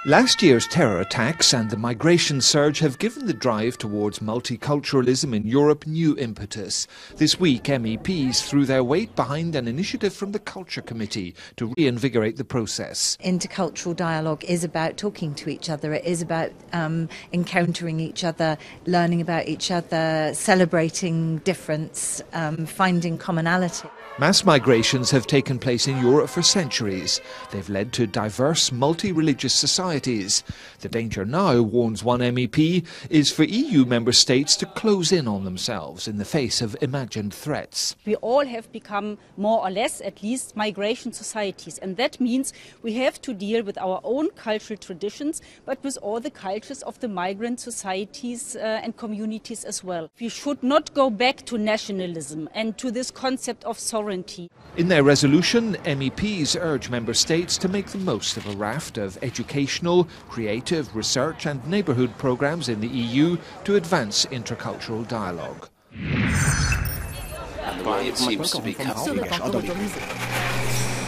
Last year's terror attacks and the migration surge have given the drive towards multiculturalism in Europe new impetus. This week, MEPs threw their weight behind an initiative from the Culture Committee to reinvigorate the process. Intercultural dialogue is about talking to each other. It is about encountering each other, learning about each other, celebrating difference, finding commonality. Mass migrations have taken place in Europe for centuries. They've led to diverse, multi-religious societies. The danger now, warns one MEP, is for EU member states to close in on themselves in the face of imagined threats. We all have become more or less, at least, migration societies, and that means we have to deal with our own cultural traditions, but with all the cultures of the migrant societies and communities as well. We should not go back to nationalism and to this concept of sovereignty. In their resolution, MEPs urge member states to make the most of a raft of educational, creative, research and neighbourhood programmes in the EU to advance intercultural dialogue. And the way it seems to be coming.